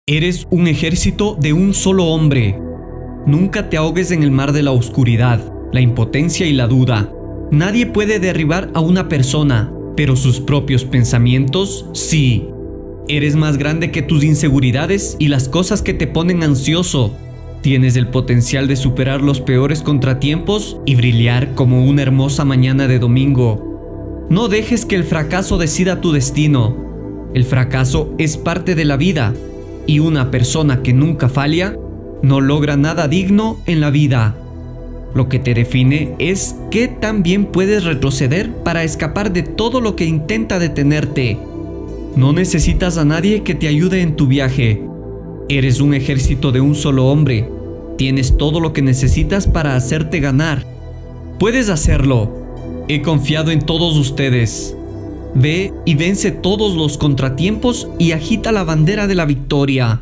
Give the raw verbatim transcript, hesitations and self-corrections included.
Eres un ejército de un solo hombre. Nunca te ahogues en el mar de la oscuridad, la impotencia y la duda. Nadie puede derribar a una persona, pero sus propios pensamientos sí. Eres más grande que tus inseguridades y las cosas que te ponen ansioso. Tienes el potencial de superar los peores contratiempos y brillar como una hermosa mañana de domingo. No dejes que el fracaso decida tu destino. El fracaso es parte de la vida, y una persona que nunca falla no logra nada digno en la vida. Lo que te define es qué tan bien puedes retroceder para escapar de todo lo que intenta detenerte. No necesitas a nadie que te ayude en tu viaje. Eres un ejército de un solo hombre. Tienes todo lo que necesitas para hacerte ganar. Puedes hacerlo. He confiado en todos ustedes. Ve y vence todos los contratiempos y agita la bandera de la victoria.